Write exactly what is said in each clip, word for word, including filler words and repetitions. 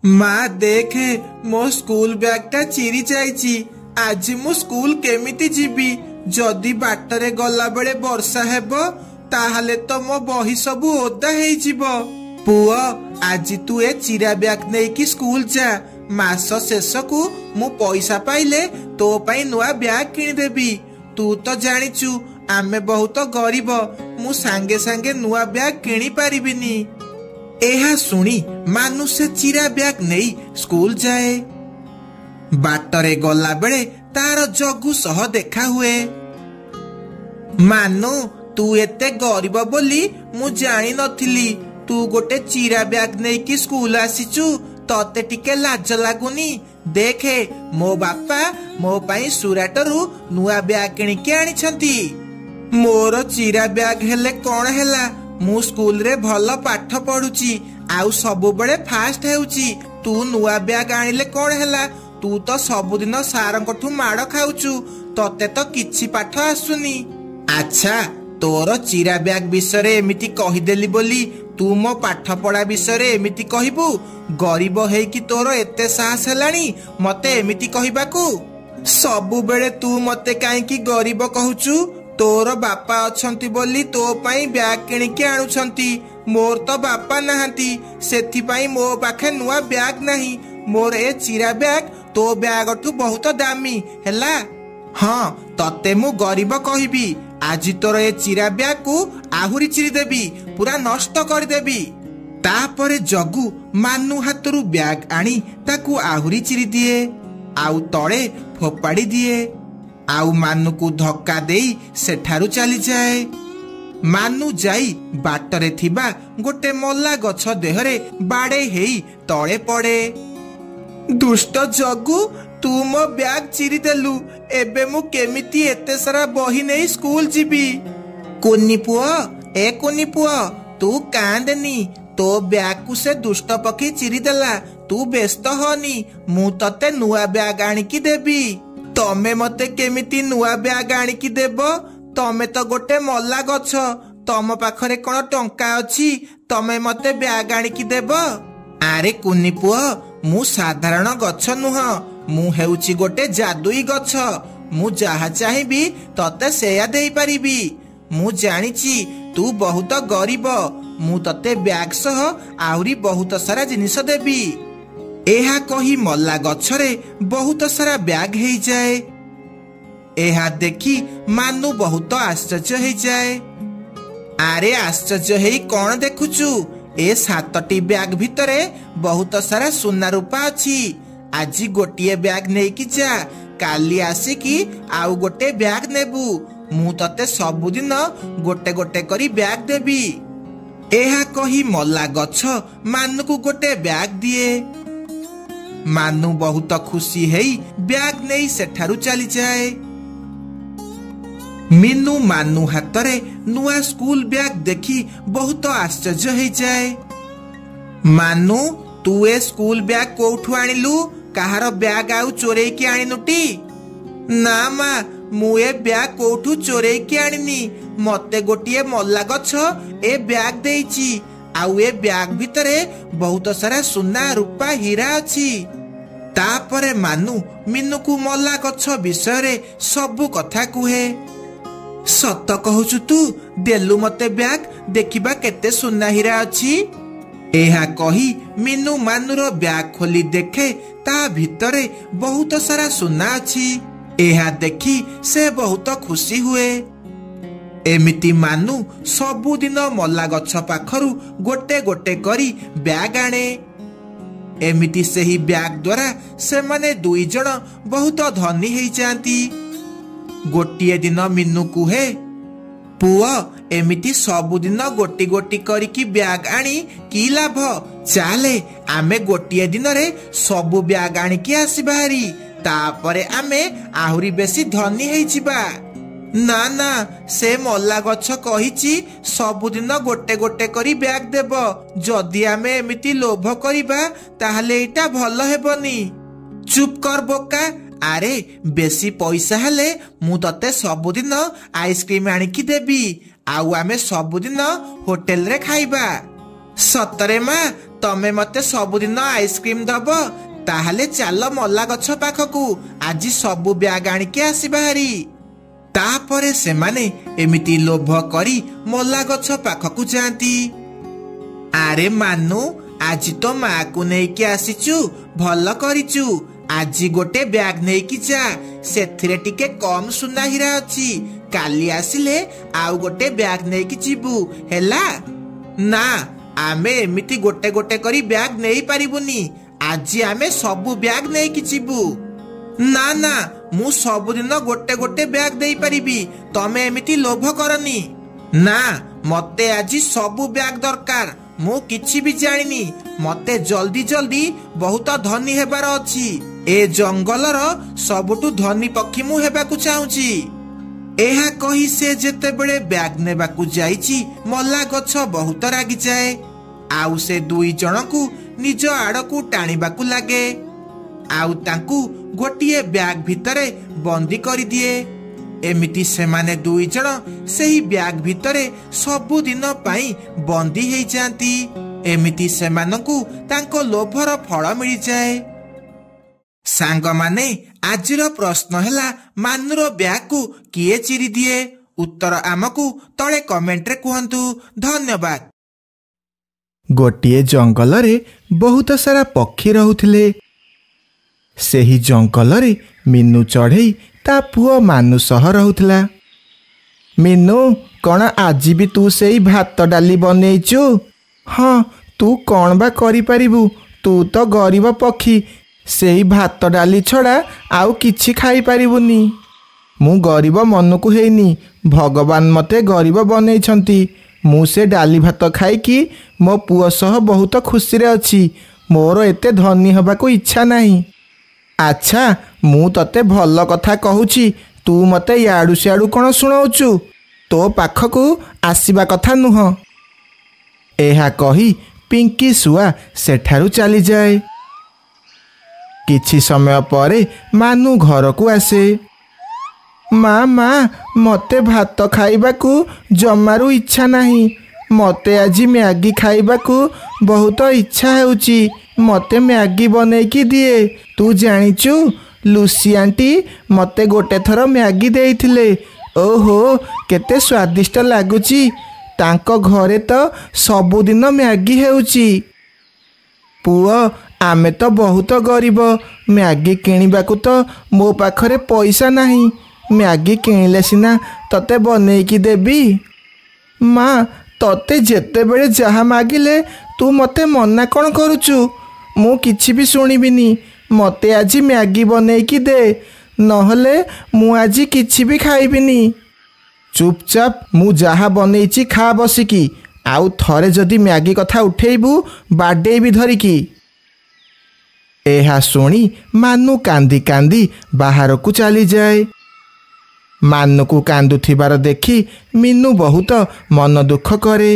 माँ देखे मो स्कूल बैगटा चिरी जाइची। आज मु स्कूल केमिति जीवी? जदि बाटरे गला बेले वर्षा हेबो ताहले तो मो बही सबु ओदा हेई जीवो। पुओ आज तू ए चिरा बैग नेकी स्कूल जा। मास शेष को मु पैसा पाइले तो पाई नुआ बैग किनी देबी। तू तो जानिचु आमे बहुत गरीब, मु सांगे सांगे नुआ बैग किनी पारिबिनी। एहा सुनी मानु से चिरा बैग नहीं स्कूल जाए। बाटरे गला बेले तार जगू सह देखा हुए। मानु तू एते गरीब बोली मु जानी नथिली। तू गोटे चिरा बैग नहीं कि स्कूल आसीचु, तते टिके लाज लागुनी? देखे मो बापा मो पाई सुराटरू नुआ बैग किणी के आनी छंती। मोर चिरा बैग हेले कौन हेला, मु स्कूल रे भल पाठ पढ़ुची आउ सबु बड़े फास्ट हेउची। तू नुआ बैग आनिले कौन हेला? तू तो सबुदिन सारंकठू माड़ खाउचु, तते तो किछि पाठ आसुनी। अच्छा तोर चिरा बैग विषय एमिति कहिदेली बोली तू मो पाठ पढ़ा विषय एमिति कहिबू? गरीब है कि तोर एते साहस हेलानी मते एमिति कहिबाकू? सबु बेले तू मते काई कि गरीब कहूचु? तोर बापा अछंती बोली तो पाई बैग किणी के आनुछंती। मोर तो बापा नहांती, सेथि पाई मो पाखे नुआ बैग नहीं। मोर ए चिरा बैग तो बैग ठू बहुत दामी हेला। हाँ तते मु गरीब कहिबी। आज तोर ए चिरा बैग को आहुरी चिरी देबी, पूरा नष्ट कर देबी। तापरे जगू मानु हातरू बैग आनी ताकू आहुरी चिरी दिए आउ तळे फोपाड़ी दिए। आउ मानु को धक्का देई सेठारू चली जाए। मानु जाई बाटरे थिबा गोटे मल्ला गछ देहरे बाड़े हेई तळे पड़े। दुष्ट जगू तू मो बैग चिरी देलु, एबे मु केमिति एते सारा बही नहीं स्कूल जीवी? कुन्नी पुओ ए कुन्नी पुओ तू कांदनी, तो बैग को से दुष्ट पक्षी चिरी देला। तू व्यस्त होनी, मु तते नुआ बैग आनिकी देबी। तमे मते केमिति नुआ बैग आनिकी देबो? तमे तो गोटे मल्ला गछ, तम पाखरे कोन टंका अछि तमे मते बैग आनिकी देबो? आरे कुन्नी पुओ मु साधारण गछ नुह, मु हेउची गोटे जादुई गछ। मु जहा चाहिबी तते सेया देई परिबी। मु जानिची तू बहुत गरीब, मु तते बैग सह आहुरी बहुत सारा जिनिस देबी। एहा कही मल्ला गछरे बहुत सारा बैग हेई जाए। एहा देखी मानु बहुत आश्चर्य हेई जाए। आरे आश्चर्य हेई कौन देखुचु? ए सातटी बैग भितरे बहुत सारा सुना रूपा अछि। आज गोटिए बैग नेकी जा, काली आसिकी आउ गोटे बैग नेबू। मु तते सबुदिन गोटे गोटे करी बैग देबी। एहा कही मल्ला गछ मानु को गोटे बैग दिए। मानु बहुत खुशी हेई बैग नहीं सेठारू चली जाए। मीनू मानु हातरे नुआ स्कूल बैग देखी बहुत आश्चर्य हेई जाए। मानु तू ए स्कूल बैग कोठू आनिलु? कहार बैग आउ चोरई के आनिनुटी? ना मा मु ए बैग कोठू चोरई के आनिनी। मते गोटिए मल्ला गछ ए बैग देइची, आउ ए बैग भितरे बहुत सारा सुना रूपा हीरा अछि। तापरे मानु मीनू को मल्ला गछ विषय सबु कथा कुहे। सत कहूचु तू? देलु मते बैग देखिबा केते सुना हीरा अछि। एहा कही मीनू मानुर बैग खोली देखे ता भितरे बहुत सारा सुना अछि। एहा देखी से बहुत खुशी हुए। एमिति मानु सबुदिन मल्ला गछ पाखरू गोटे गोटे करी बैग आने। एमिति सेही बैग द्वारा से माने दुई जण बहुत धनी हेई जाती। गोटिए दिन मीनू कुहे, पुओ एमिति सबुदिन गोटी गोटी करिकी बैग आनी की लाभ? चाले आमे गोटिए दिन रे सबु बैग आनिकी आसीबा हारी, तापरे आमे आहुरी बेसी धनी हेई जिबा। ना ना से मल्ला गछ कहिची सबुदिन गोटे गोटे करी बैग देब। जदि आमे एमिति लोभ करिबा ताहले एटा भल हेबनी। चुप कर बोका। आरे बेसी पैसा हेले मु तते सबुदिन आइसक्रीम आनिकी देबी, आउ आमे सबुदिन होटेल रे खाइबा। सतरे माँ तमे मते सबुदिन आइसक्रीम दब ताहले चाल मल्ला गछ पाखकू आज सबु ब्याग आनिके आसिबा हारी। तापरे सेमाने एमिति लोभ करी मल्ला गछ पाखकू जाती। आरे मानु आज तो माँ को नेकी आसीचु भल करिचु। आज गोटे ब्याग नेकी जा सेथिरे टिके कम सुना हीरा अछि। काली आसिले आउ गोटे ब्याग नेकी जीबू हेला। ना आमे एमिति गोटे गोटे करी ब्याग नेई पारिबुनी। आज आमे सबु ब्याग नेकी जीबू। ना ना मु सबुदिन गोटे गोटे ब्याग देई पारिबी तमे एमिति लोभ करनी। ना मते आज सबु ब्याग दरकार। मु किछि भी जानिनी मते जल्दी जल्दी बहुत धनी हेबार अछि। ए जंगलर सबुटु धनी पक्षी मु हेबाकु चाहूची। एहा कही से जेते बेले ब्याग नेबाकु जाईची मल्ला गछ बहुत रागी जाए। आउ से दुई जनकू निज आड़कू टाणीबाकू लागे। आउ तांकू गोटिए ब्याग भितरे बंदी करी दिए। एमिति सेमाने दुई जन सेही ब्याग भितरे सबु दिन पाई बंदी हेई जांती। एमिति सेमानकू तांको लोभर फल मिली जाए। सांग माने आजिर प्रश्न हैला मानुर ब्याग को किए चिरी दिए। उत्तर आमकू तळे कमेंट रे कहंतु। धन्यवाद। गोटिए जंगल रे बहुत सारा पक्षी रहुथिले। सेही जंगल रे मीनू चढ़ई ता पुओ मानु सह रहुथिला। मीनू कौन आज भी तू सेही भात डाली बनईचु? हाँ तू कौन बा करि परिबु? तू तो गरीब पक्षी सेही भात डाली छड़ा आउ किछि खाई परिबुनी। मु गरीब मनकु हेनी भगवान मते गरीब बनईछंती। मु से डाली भात खाइकी मो पुओ सह बहुत खुशी रे अछि। मोर एते धनी हबाकू इच्छा नाही। अच्छा मु तते भल कथा कहूची तू मते याडू सियाडू कौन शुणाउचु? तो पाखकू आसीबा कथा नुह। एहा कही पिंकी सुआ सेठारू चली जाए। किछि समय परे मानु घर को आसे। माँ माँ मते भात खाइबाकू जमारू इच्छा नहीं। मते आज मैगी खाइबाकू बहुत इच्छा हेउची। मते मैगी बनैकी दिए। तू जानिचु लुसी आंटी मते गोटे थर मैगी देइथिले। ओहो केते स्वादिष्ट लागुची। तांको घरे तो सबुदिन मैगी हेउची। पुओ आमे तो बहुत गरीब। मैगी किणिबाकू तो मो पाखरे पैसा नहीं। मैगी किणिले सिना तते बनैकी देबी। माँ तते जेते बेले जहा मागिले तू मते मना कौन करुचु? मु किछि भी सुनिबिनी। मते आज मैगी बनैकी दे नहले मु आज किछि भी खाइबिनी। चुपचाप मु जहा बनैची खा बसिकी। आउ थरे जदि मैगी कथा उठेइबू बाडे भी धरिकी। एहा सुनी मानु कांदी कांदी बाहर को चली जाए। मानु को कांदुथिबार देखी मीनू बहुत मन दुख करे।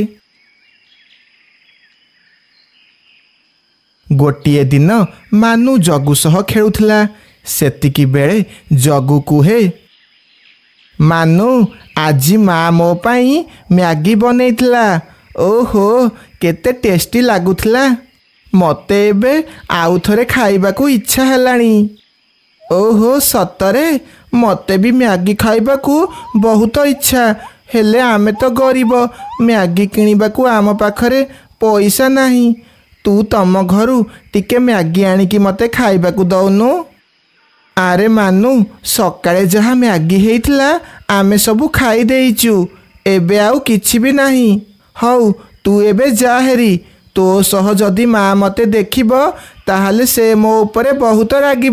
गोटिए दिन मानु जगु सह खेलुथिला। सेतिकी बेले जगु कुहे, मानु आज माँ मो पाई मैगी बनैथिला। ओहो केते टेस्टी लागुथिला। मते एबे आउ थरे खाइबाकू इच्छा हेलानी। ओहो सतरे मते भी मैगी खाइबाकू बहुत इच्छा। हेले आमे तो गरीब मैगी किणिबाकू आम पाखरे पैसा नहीं। तू तम घरू टिके मैगी आनिकी मते खाइबाकू दौनु। आरे मानु सकाळे जहा मैगी हेइथिला आमे सबू खाई देइचु। एबे आउ किछि भी नहीं। हौ तू एबे जा हेरी। तो सह जदि माँ मते देखिब ताहले से मो उपरे बहुत रागिब।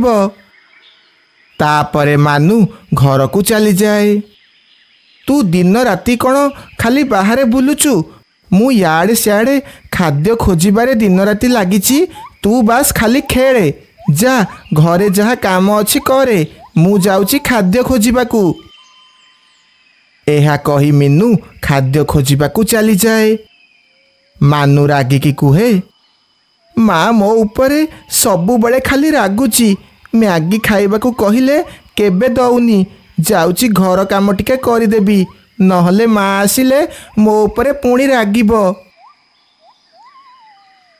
तापरे मानु घर को चली जाए। तू दिन राति कौन खाली बाहर बुलुचु? मु याड़े सियाड़े खाद्य खोजिबारे दिन राति लागिची। तू बास खाली खेले। जा घरे जहा काम अछि करे। मु जाउची खाद्य खोजिबाकू। एहा कही मीनू खाद्य खोजिबाकू चली जाए। मानु रागी की कुहे, माँ मो उपरे सबु बड़े खाली रागुची। मैगी खाइबाकू कहिले केबे दउनी। जाउची घर काम टिके करिदेबी नहले माँ आसिले मो उपरे पुणी रागिब।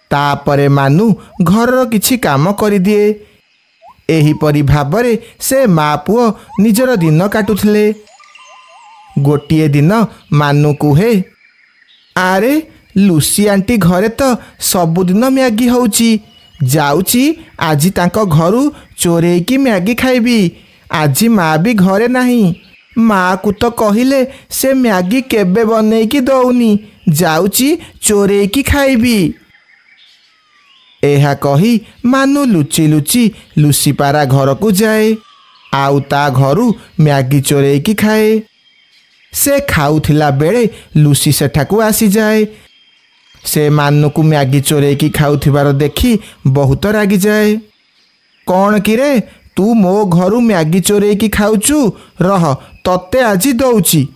तापरे मानु घरर किछि काम करिदिए। एहीपरि भाबरे से माँ पुओ निजर दिन काटुथिले। गोटिए दिन मानु कुहे, आरे लुसी आंटी घरे तो सबुदिन मैगी होउची, जाउची आजी तांको घरू चोरेइकी मैगी खाइबी। आजी माँ भी घरे नहीं, माँ को तो कहिले से मैगी केबे बनेइकी दौनी, जाउची चोरेइकी खाइबी। एहा कही मानु लुचि लुचि लुसीपारा घर को जाए, आउ ता घरू मैगी चोरेइकी खाए। से खाउथिला बेले लुसी सेठाकू आसी जाए। से मानु को मैगी चोरेइकी खाउथिबार देखी बहुत रागी जाए। कौन किरे तू मो घरू मैगी चोरेइकी खाउचू, रह तते आजी दउची।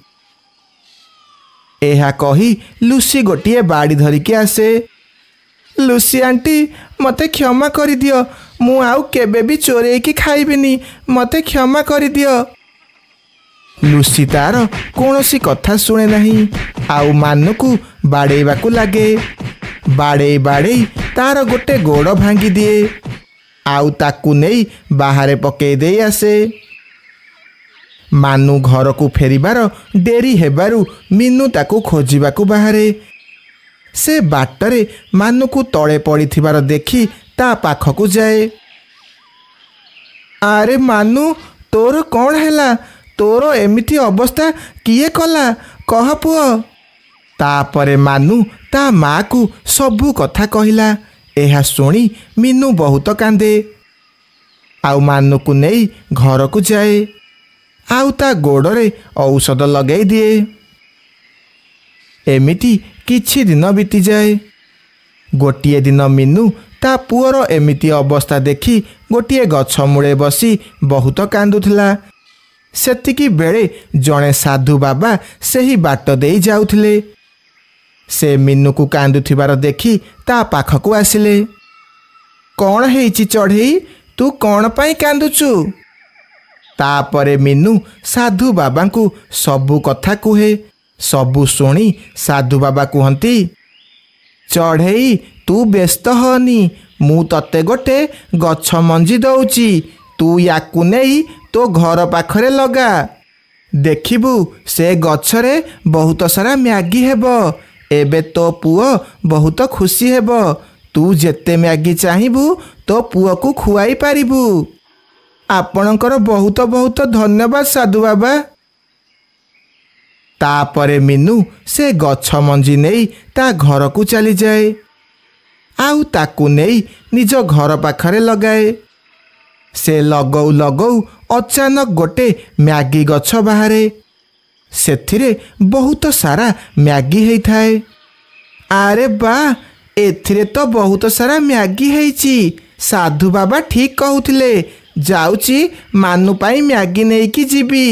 एहा कही लुसी गोटिए बाड़ी धरिकी आसे। लुसी आंटी मते क्षमा करि दियो, मु आउ केबे भी चोरेइकी खाइबिनी, मते क्षमा करि दियो। लुसी तार कौनसी कथा शुणे नहीं, आउ मानु को बाड़ेबाकू लागे। बाड़े बाड़े तार गोटे गोड़ भांगी दिए, आउ ताकू नहीं बाहरे पकई दे आसे। मानु घर को फेरिबार डेरी हेबारु मीनू ताकू खोजिबाकू बाहरे। से बाटरे मानु को तले पड़िथिबार देखी ता पाखकू जाए। आरे मानु तोर कौन हैला, तोर एमिति अवस्था किए कला, कह पुओ। तापरे मानु ता माँ को सबू कथा कहिला। एहा सुनी मीनू बहुत कांदे, आउ मानु को नहीं घर को जाए, आउ ता गोड़रे औषध लगई दिए। एमिति किछि दिन बीती जाए। गोटिए दिन मीनू ता पुअर एमिति अवस्था देखी गोटिए गछ मूले बसी बहुत कांदुथिला। सेतिकी बेले जड़े साधु बाबा सेही बाट देई जाउथिले। से मीनू को कांदुथिबार देखी ता पाखकू आसिले। कौन हेइची चढ़ेई, तू कौन पाई कांदुचु? तापरे मीनू साधु बाबा को सबू कथा कुहे। सबू शुणी साधु बाबा कहती, चढ़ेई तू व्यस्त हनी, मु तते गोटे गछ मंजी दउची, तू याकू नहीं तो घर पाखरे लगा। देखिबू से गछरे बहुत सारा मैगी हेबो। एबे तो पुओ बहुत खुशी हेबो। तू जेते मैगी चाहिबू तो पुओ को खुआई पारिबू। आपणकर बहुत बहुत धन्यवाद साधु बाबा। तापरे मीनू से गछ मंजी नहीं ता घर को चली जाए, आउ ताकू नहीं निज घर पाखरे लगाए। से लगौ लगौ अचानक गोटे मैगी गछ बाहरे। सेथिरे बहुत सारा मैगी हेई थाए। आरे बा, एथिरे तो बहुत सारा मैगी हेइची। साधु बाबा ठीक कहूथिले, जाउची मानु पाई मैगी नेइकी जीबी।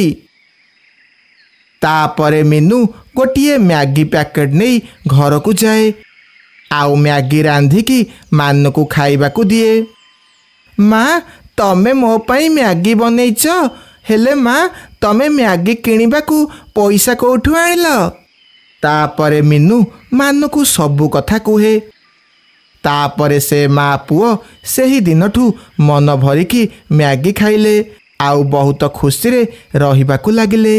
तापरे मीनू गोटिए मैगी पैकेट नहीं घर को जाए, आउ मैगी रांधिकी मानु को खाइबाकू दिए। माँ तमे मो पाई मैगी बनैच, हेले माँ तमे मैगी किणिबाकू पैसा कोठू आनिल? तापरे मीनू मानु को सबू कथा कुहे। तापरे से माँ पुओ सेही दिनठू मन भरिकी मैगी खाइले, आउ बहुत खुशी रे रहिबाकू लागिले।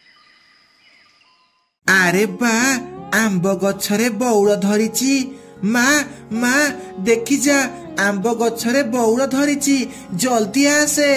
आरे बा, आंब गछरे बौड़ धरिची। माँ माँ देखी जा, आंब गछरे बौड़ धरिची, जल्दी आसे।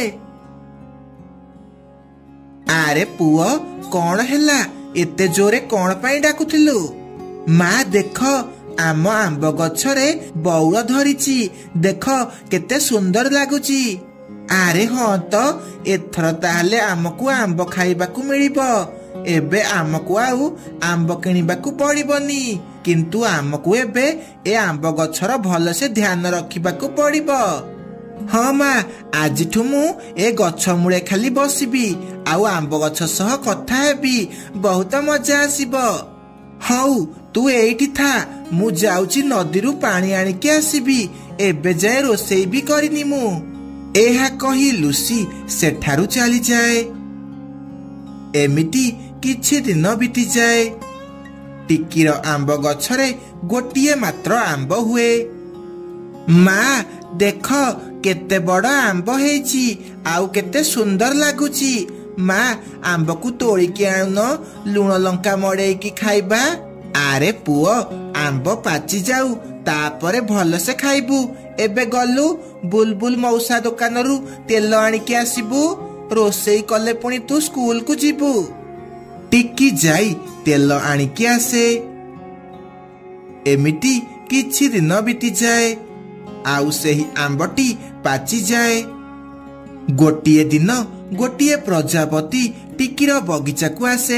आरे पुओ कौन हैला, एते जोरे कौन पाई डाकुथिलु? माँ देख, आम आंब गछरे बौड़ धरिची, देख केते सुंदर लागुची। आरे हाँ तो, एथर ताहले आमको आंब खाइबाकू मिलिबो। एबे आमको आउ आंब किणिबाकू पड़िबनी, किंतु आमको एबे ए आंब गछर भल से ध्यान रखिबाकू पड़िबो। हाँ माँ, आजिठू मु ए गछ मूले खाली बसिबी, आउ आंब गछ सह कथा हेबी, बहुत मजा आसिबो। हौ तू एइठी था, मु जाउची नदीरू पानी आनिकी आसिबी, एबे जाए रोसेई भी करिनी मु। एहा कही लुसी सेठारू चली जाए। एमिति किछि दिन बीती जाए। टिकीर आंब गछरे गोटिए मात्र आंब हुए। ମା ଦେଖ କେତେ ବଡ ଆମ୍ବ ହେଇଛି, ଆଉ କେତେ ସୁନ୍ଦର ଲାଗୁଛି। ମା ଆମ୍ବକୁ ତୋଳିକି ଆଣୁନ, ଲୁଣ ଲଙ୍କା ମଡେଇକି ଖାଇବା। ଆରେ ପୁଅ, ଆମ୍ବ ପାଚି ଯାଉ ତାପରେ ଭଲସେ ଖାଇବୁ। ଏବେ ଗଲୁ ବୁଲବୁଲ ମଉସା ଦୋକାନରୁ ତେଲ ଆଣିକି ଆସିବୁ। ରୋଷେଇ କଲେ ପୁଣି ତୁ ସ୍କୁଲକୁ ଯିବୁ। ଟିକି ଯାଇ ତେଲ ଆଣିକି ଆସେ। ଏମିତି କିଛି ଦିନ ବିତିଯାଏ, ଆଉ ସେହି ଆମ୍ବଟି ପାଚିଯାଏ। ଗୋଟିଏ ଦିନ ଗୋଟିଏ ପ୍ରଜାପତି ଟିକିର ବଗିଚାକୁ ଆସେ।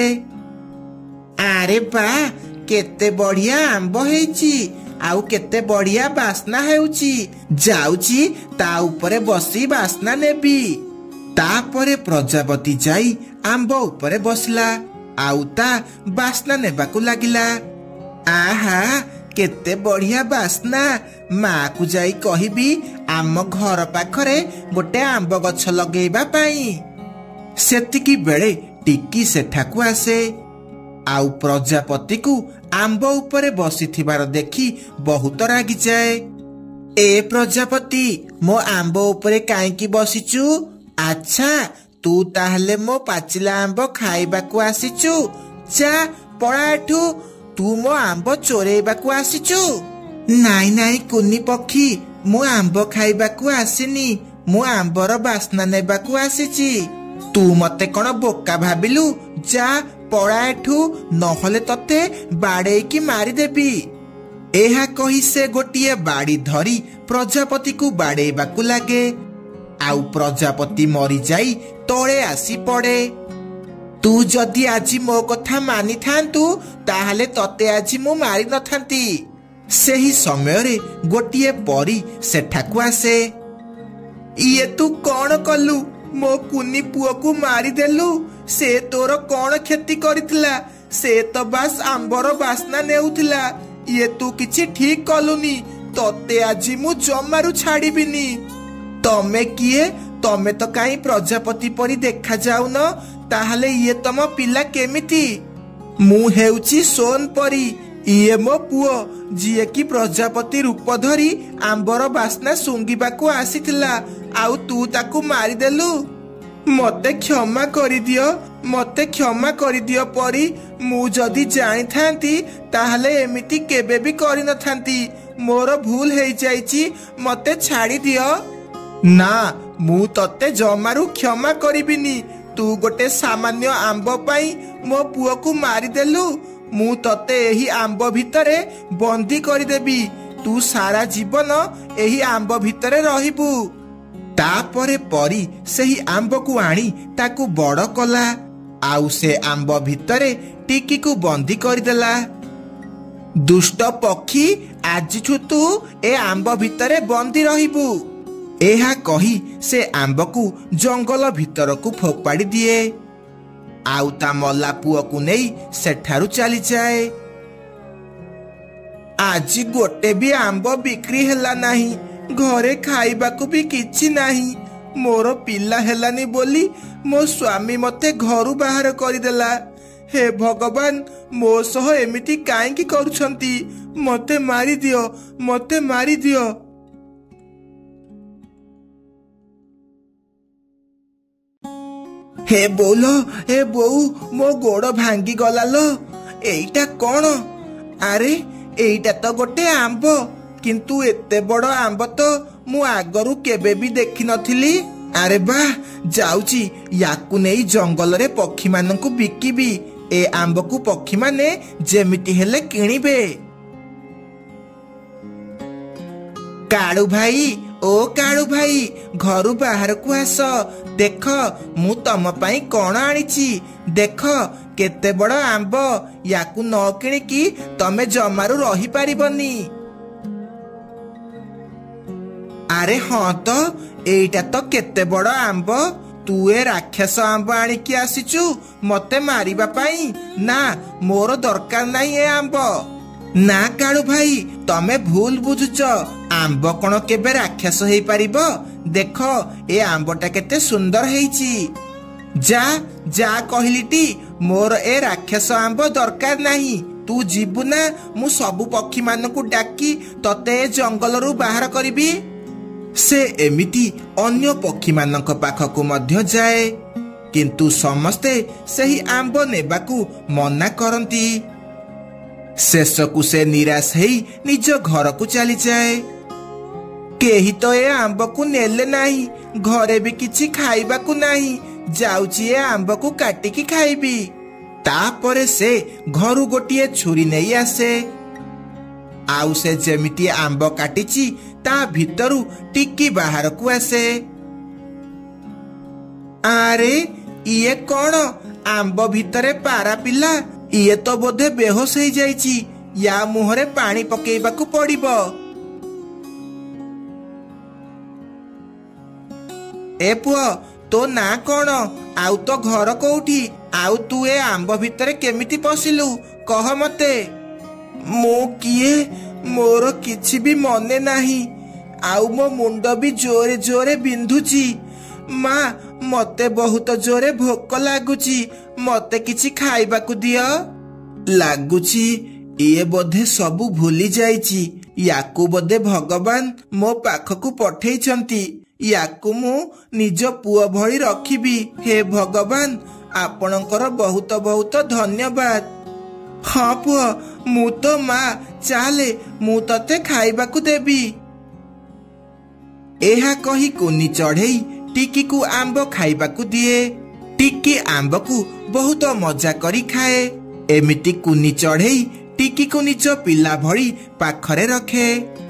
ଆରେ ବା, କେତେ ବଢିଆ ଆମ୍ବ ହେଇଛି, ଆଉ କେତେ ବଢିଆ ବାସ୍ନା ହେଉଛି। ଯାଉଛି ତା ଉପରେ ବସି ବାସ୍ନା ନେବି। ତାପରେ ପ୍ରଜାପତି ଯାଇ ଆମ୍ବ ଉପରେ ବସିଲା, ଆଉ ତା ବାସ୍ନା ନେବାକୁ ଲାଗିଲା। ଆହା, କେତେ ବଢିଆ ବାସ୍ନା। ମାକୁ ଯାଇ କହିବି ଆମ ଘର ପାଖରେ ଗୋଟେ ଆମ୍ବ ଗଛ ଲଗେଇବା ପାଇଁ। ସେତିକି ବେଳେ ଟିକି ସେଠାକୁ ଆସେ, ଆଉ ପ୍ରଜାପତିକୁ ଆମ୍ବ ଉପରେ ବସିଥିବାର ଦେଖି ବହୁତ ରାଗିଯାଏ। ଏ ପ୍ରଜାପତି, ମୋ ଆମ୍ବ ଉପରେ କାହିଁକି ବସିଛୁ? ଆଚ୍ଛା, ତୁ ତାହେଲେ ମୋ ପାଚିଲା ଆମ୍ବ ଖାଇବାକୁ ଆସିଛୁ? ଯା ପଳା ଏଠୁ, ତୁ ମୋ ଆମ୍ବ ଚୋରେଇବାକୁ ଆସିଛୁ। ନାଇଁ ନାଇଁ କୁନି ପକ୍ଷୀ, ମୁଁ ଆମ୍ବ ଖାଇବାକୁ ଆସିନି, ମୁଁ ଆମ୍ବର ବାସ୍ନା ନେବାକୁ ଆସିଛି। ତୁ ମତେ କଣ ବୋକା ଭାବିଲୁ? ଯା ପଳା ଏଠୁ, ନହେଲେ ତତେ ବାଡେଇକି ମାରିଦେବି। ଏହା କହି ସେ ଗୋଟିଏ ବାଡି ଧରି ପ୍ରଜାପତିକୁ ବାଡେଇବାକୁ ଲାଗେ, ଆଉ ପ୍ରଜାପତି ମରିଯାଇ ତଳେ ଆସି ପଡେ। ତୁ ଯଦି ଆଜି ମୋ କଥା ମାନିଥାନ୍ତୁ, ତାହେଲେ ତତେ ଆଜି ମୁଁ ମାରି ନଥାନ୍ତି। ସେହି ସମୟରେ ଗୋଟିଏ ପରୀ ସେଠାକୁ ଆସେ। ଇଏ ତୁ କଣ କଲୁ? ମୋ କୁନି ପୁଅକୁ ମାରିଦେଲୁ। ସେ ତୋର କଣ କ୍ଷତି କରିଥିଲା? ସେ ତ ବାସ୍ ଆମ୍ବର ବାସ୍ନା ନେଉଥିଲା। ଇଏ ତୁ କିଛି ଠିକ କଲୁନି। ତତେ ଆଜି ମୁଁ ଜମାରୁ ଛାଡିବିନି। ତମେ କିଏ? ତମେ ତ କାହିଁ ପ୍ରଜାପତି ପରି ଦେଖାଯାଉନ? ତାହେଲେ ଇଏ ତମ ପିଲା କେମିତି? ମୁଁ ହେଉଛି ସୋନ ପରୀ। ଇଏ ମୋ ପୁଅ, ଯିଏକି ପ୍ରଜାପତି ରୂପ ଧରି ଆମ୍ବର ବାସ୍ନା ଶୁଙ୍ଘିବାକୁ ଆସିଥିଲା, ଆଉ ତୁ ତାକୁ ମାରିଦେଲୁ। ମତେ କ୍ଷମା କରିଦିଅ, ମତେ କ୍ଷମା କରିଦିଅ ପରୀ। ମୁଁ ଯଦି ଜାଣିଥାନ୍ତି ତାହେଲେ ଏମିତି କେବେ ବି କରିନଥାନ୍ତି। ମୋର ଭୁଲ ହେଇଯାଇଛି, ମତେ ଛାଡ଼ିଦିଅ। ନା, ମୁଁ ତତେ ଜମାରୁ କ୍ଷମା କରିବିନି। ତୁ ଗୋଟେ ସାମାନ୍ୟ ଆମ୍ବ ପାଇଁ ମୋ ପୁଅକୁ ମାରିଦେଲୁ। ମୁଁ ତତେ ଏହି ଆମ୍ବ ଭିତରେ ବନ୍ଦୀ କରିଦେବି। ତୁ ସାରା ଜୀବନ ଏହି ଆମ୍ବ ଭିତରେ ରହିବୁ। ତାପରେ ପରୀ ସେହି ଆମ୍ବକୁ ଆଣି ତାକୁ ବଡ କଲା, ଆଉ ସେ ଆମ୍ବ ଭିତରେ ଟିକିକୁ ବନ୍ଦୀ କରିଦେଲା। ଦୁଷ୍ଟ ପକ୍ଷୀ, ଆଜିଠୁ ତୁ ଏ ଆମ୍ବ ଭିତରେ ବନ୍ଦୀ ରହିବୁ। ଏହା କହି ସେ ଆମ୍ବକୁ ଜଙ୍ଗଲ ଭିତରକୁ ଫୋପାଡ଼ି ଦିଏ, ଆଉ ତା ମଲା ପୁଅକୁ ନେଇ ସେଠାରୁ ଚାଲିଯାଏ। ଆଜି ଗୋଟେ ବି ଆମ୍ବ ବିକ୍ରି ହେଲା ନାହିଁ। ଘରେ ଖାଇବାକୁ ବି କିଛି ନାହିଁ। ମୋର ପିଲା ହେଲାନି ବୋଲି ମୋ ସ୍ୱାମୀ ମତେ ଘରୁ ବାହାର କରିଦେଲା। ହେ ଭଗବାନ, ମୋ ସହ ଏମିତି କାହିଁକି କରୁଛନ୍ତି? ମତେ ମାରିଦିଅ, ମତେ ମାରିଦିଅ। ହେ ବୋଉଲ, ହେ ବୋଉ, ମୋ ଗୋଡ ଭାଙ୍ଗି ଗଲା ଲୋ। ଏଇଟା କଣ? ଆରେ ଏଇଟା ତ ଗୋଟେ ଆମ୍ବ, କିନ୍ତୁ ଏତେ ବଡ ଆମ୍ବ ତ ମୁଁ ଆଗରୁ କେବେ ବି ଦେଖିନଥିଲି। ଆରେ ବା, ଯାଉଛି ୟାକୁ ନେଇ ଜଙ୍ଗଲରେ ପକ୍ଷୀମାନଙ୍କୁ ବିକିବି। ଏ ଆମ୍ବକୁ ପକ୍ଷୀମାନେ ଯେମିତି ହେଲେ କିଣିବେ। କାଳୁ ଭାଇ, ଓ କାଳୁ ଭାଇ, ଘରୁ ବାହାରକୁ ଆସ। ଦେଖ ମୁଁ ତମ ପାଇଁ କଣ ଆଣିଛି। ଦେଖ କେତେ ବଡ ଆମ୍ବ। ୟାକୁ ନ କିଣିକି ତମେ ଜମାରୁ ରହିପାରିବନି। ଆରେ ହଁ ତ, ଏଇଟା ତ କେତେ ବଡ ଆମ୍ବ। ତୁ ଏ ରାକ୍ଷସ ଆମ୍ବ ଆଣିକି ଆସିଛୁ ମତେ ମାରିବା ପାଇଁ? ନା, ମୋର ଦରକାର ନାହିଁ ଏ ଆମ୍ବ। ନା କାଳୁ ଭାଇ, ତମେ ଭୁଲ ବୁଝୁଛ। ଆମ୍ବ କଣ କେବେ ରାକ୍ଷସ ହେଇପାରିବ? ଦେଖ ଏ ଆମ୍ବଟା କେତେ ସୁନ୍ଦର ହେଇଛି। ଯା ଯା କହିଲିଟି, ମୋର ଏ ରାକ୍ଷସ ଆମ୍ବ ଦରକାର ନାହିଁ। तू जीवु ना मु सबु पक्षी मानकु डाकी तते जंगलरू बाहर करिबी। से एमिति अन्य पक्षी मानक पाखकु मध्य जाए, किंतु समस्ते सही आंब नेबाकू मना करती। शेषकु से निराश हेई निज घर को चली जाए। केही तो ए आंब को नेले नाही, घरे भी किछि खाइबाकू नाही, जाउची ए आंब को काटिकी खाइबी। तापरे से घरु गोटिए छुरी नहीं आसे। आउ से जेमिति आंब काटिची ता भितरु टिकी बाहर को आसे। आरे इए कौन आंब भितरे पारा पिला, इए तो बोधे बेहोश हो जाइची, या मुहरे पानी पकेइबाकू पड़िबो। ए पुओ तो ना कौन, आउ तो घर कोउठी, आउ तू ए आंब भितरे केमिति पसिलु कह मते। मो किए, मोर किछि भी मने नाही, आउ मो मुंड भी जोरे जोरे बिंधुची। माँ मते बहुत जोरे भोक लागुची, मते किछि खाइबाकू दियो। लागुची ये बोधे सबू भूली जाइची, याकू बोधे भगवान मो पाखकू पठेइछंती, याकू मु निज पुओ भଳି रखिबी। हे भगवान आपणकर बहुत बहुत धन्यवाद। हाँ पुओ मु तो माँ, चाले मु तते खाइबाकू देबी। एहा कही कुनी चढ़ेई टिकी को आंब खाइबाकू दिए। टिकी आंब को बहुत मजा करी खाए। एमिति कुनी चढ़ेई टिकी को निज पिला भଳି पाखरे रखे।